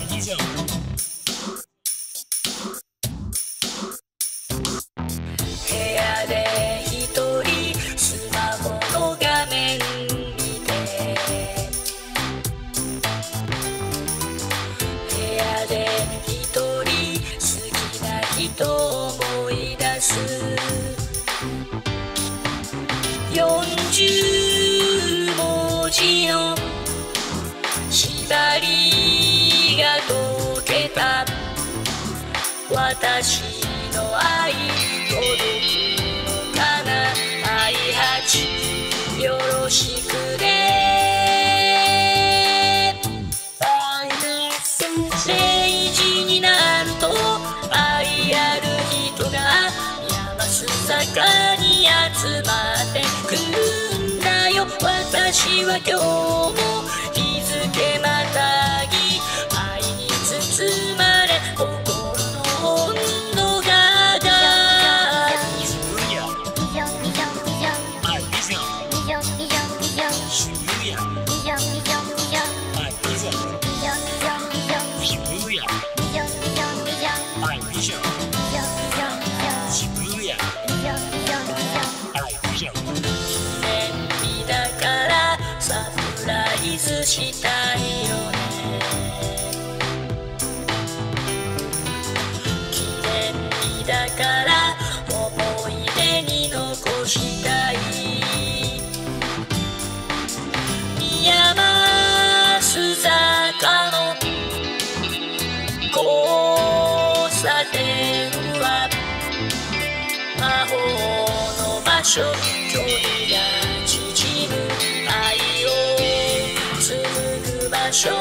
ビジョン。 部屋で一人スマホの画面見て、部屋で一人好きな人思い出す。40文字の縛りが解けた。私の愛届くのかな。愛8よろしくね。0時になると愛ある人が山須坂に集まってくるんだよ。私は今日も日付またぎ愛に包まれ心の温度が上がる。 渋谷。はい、ビジョン。渋谷。はい、ビジョン。渋谷。はい、ビジョン。渋谷。はい、ビジョン。 記念日だからサプライズしたいよね。記念日だから思い出に残したい。山須坂の交差点は魔法の場所。距離が縮む愛を紡ぐ場所。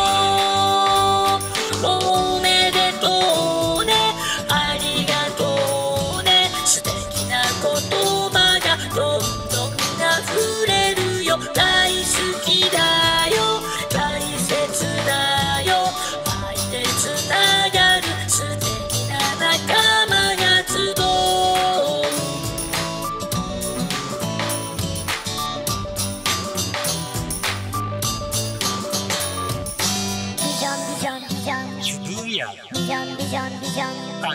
おめでとうね、ありがとうね。素敵な言葉がどんどん溢れるよ。大好きだよ、大切だよ。愛でつながる素敵な仲間が集う。 渋谷。はい、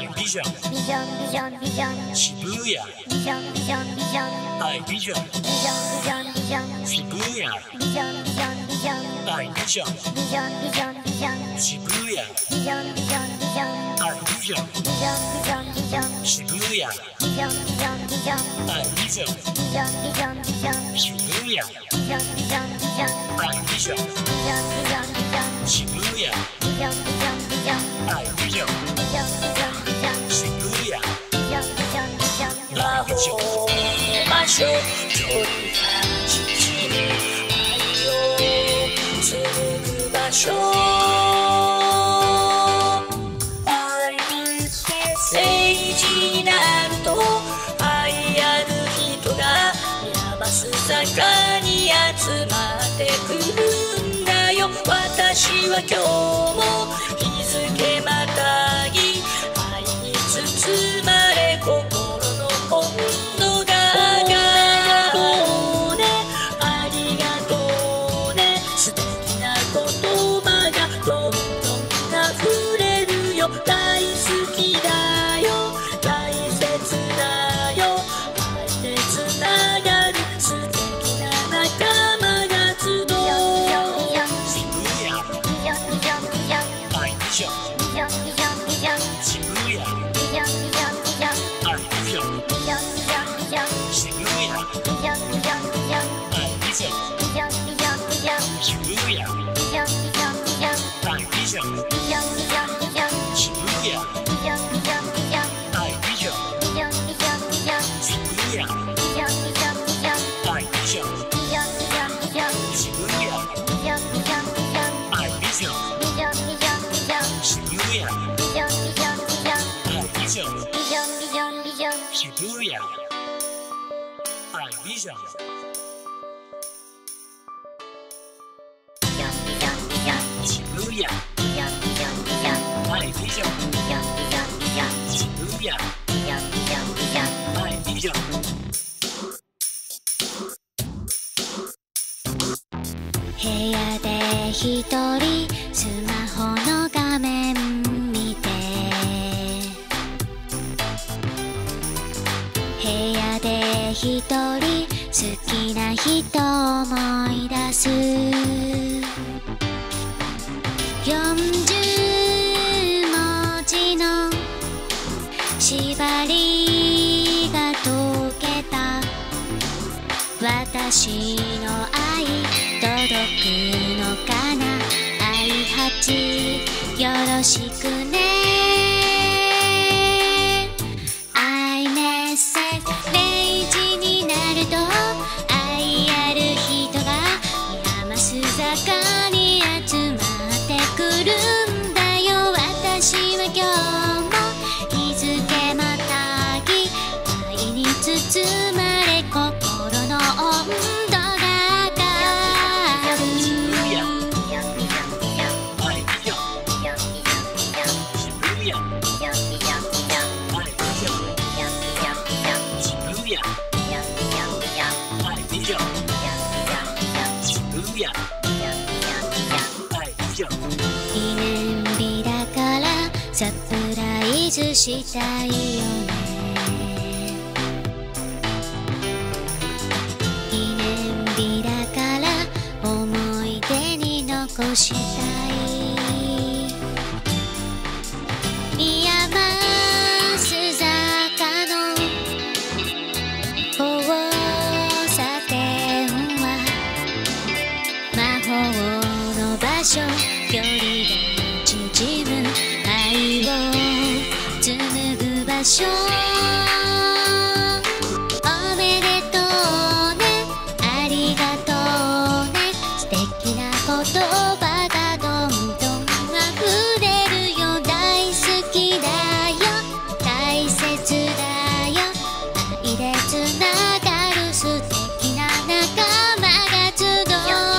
ビジョン。渋谷。はい、ビジョン。渋谷。はい、ビジョン。渋谷。はい、ビジョン。渋谷。はい、ビジョン。渋谷。はい、ビジョン。渋谷。はい、ビジョン。渋谷。 魔法の場所。距離が縮む愛を紡ぐ場所。0時になると愛ある人が山須坂に集まってくるんだよ。私は今日も日付またぎ愛に包まれ心の温度が上がるね。ありがとうね、素敵な言葉がどんどん溢れるよ。大好きだよ、大切だよ。愛でつながる素敵な仲間が集う。 渋谷。はい、ビジョン。渋谷。はい、ビジョン。渋谷。はい、ビジョン。渋谷。はい、ビジョン。渋谷。はい、ビジョン。渋谷。はい、ビジョン。渋谷。はい、ビジョン。渋谷。はい、ビジョン。渋谷。はい、ビジョン。渋谷。はい、ビジョン。渋谷。はい、ビジョン。 部屋で一人スマホの画一人好きな人思い出す。40文字の縛りが解けた。私の愛届くのかな。愛八よろしくね。愛メッセージ0時になると愛ある人が山須坂に集まってくるんだよ。私は今日も日付またぎ愛に包まれ心の温度が上がる。記念日だからサプライズしたいよね。記念日だから思い出に残したい。山須坂の交差点は魔法の場所。距離が縮む愛を紡ぐ場所。おめでとうねありがとうね。素敵な言葉がどんどん溢れるよ。大好きだよ大切だよ。愛でつながる素敵な仲間が集う。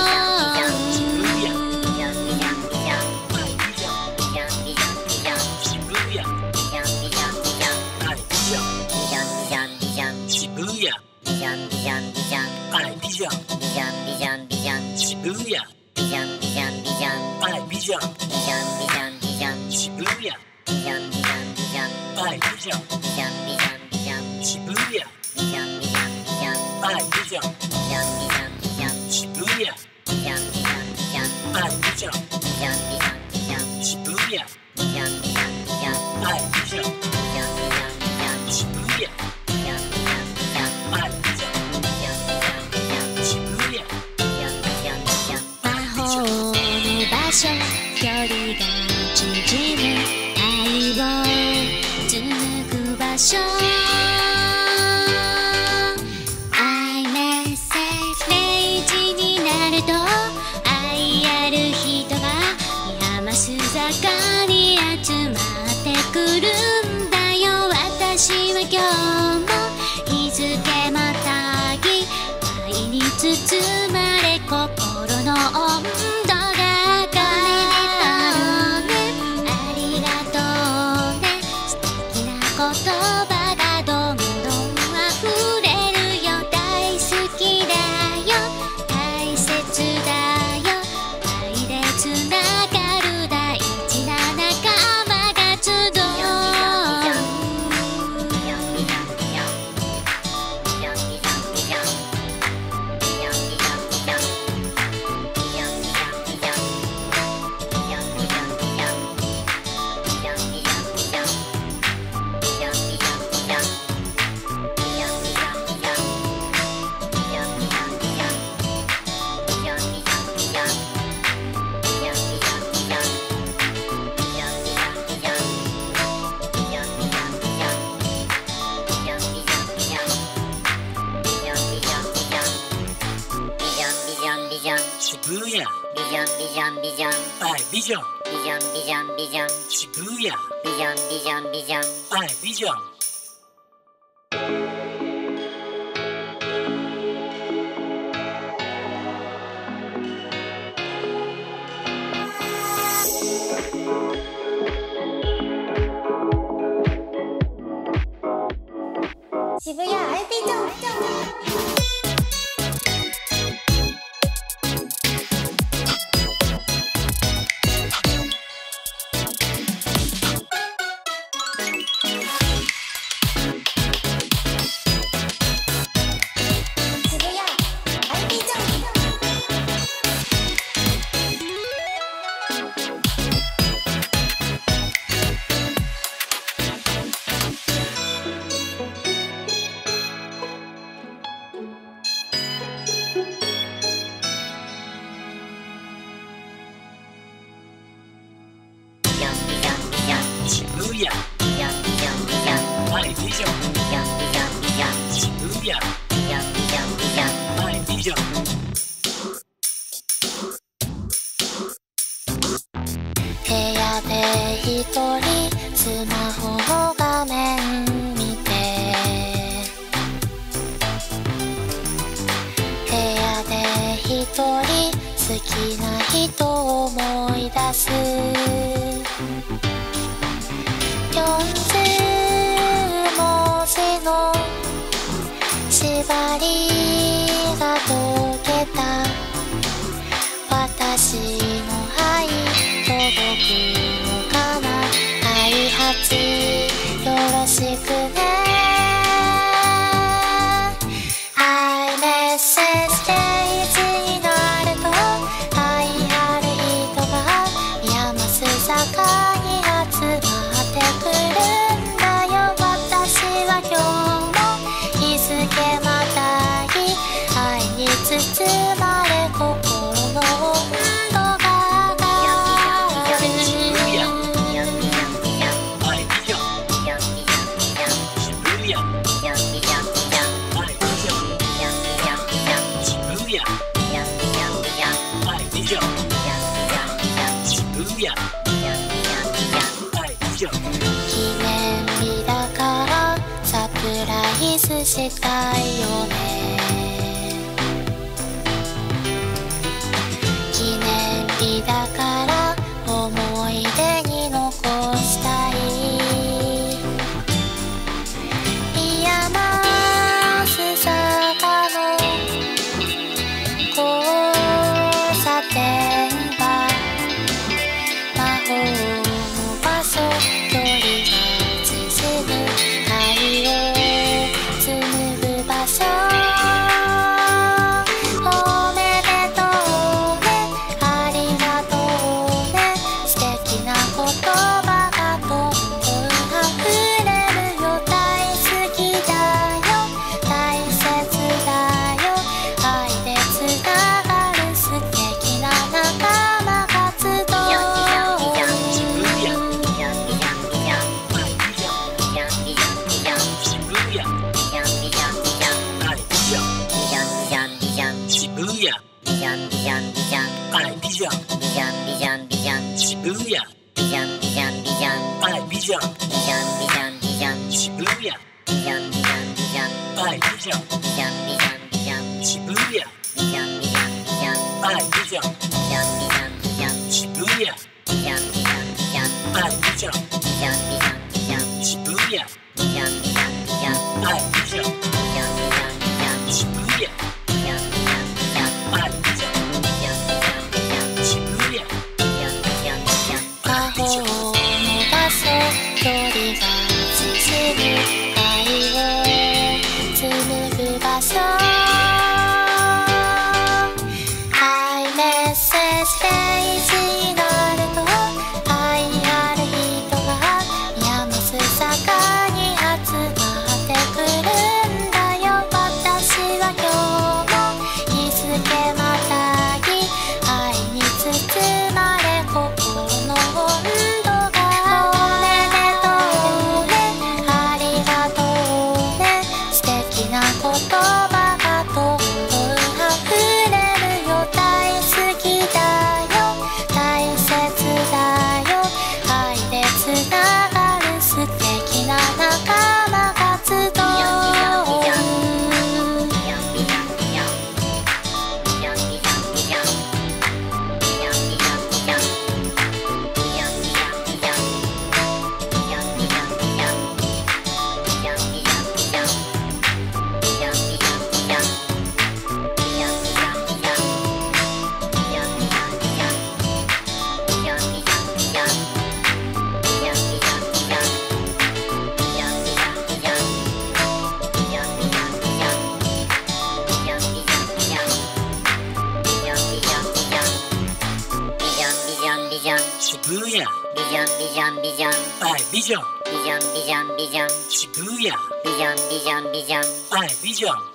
距離が縮む愛を紡ぐ場所。愛メッセージ0時になると愛ある人が山須坂に集まってくるんだよ。私は今日も日付またぎ愛に包まれ心の温度が言葉がどんどん溢れるよ。大好きだよ大切だよ。愛でつながる大事な仲間が集う。 渋谷ビジョンビジョンビジョンはいビジョンビジョンビジョンビジョン渋谷ビジョンビジョンビジョンはいビジョン渋谷アイビジョン。 ビジョンビジョンビジョンビジョンはいビジョンビジョンビジョンビジョン渋谷ビジョンビジョンビジョンはいビジョン部屋で一人スマホの画面見て部屋で一人好きな人を思い出す40文字の縛りが解けた私の愛届くのかな開発よろしくねiMessage でいつになると愛ある人が山須坂に集まってくるんだよ私は今日も日付またぎ愛に包まれ心の温度が上がる記念日だからサプライズしたいよね記念日だから思い出に残したい山須坂の交差点は魔法の場所距離が縮む愛を紡ぐ場所おめでとうねありがとうね素敵な言葉がどんどん溢れるよ大好きだよ大切だよ愛でつながる素敵な仲間活動ビジョン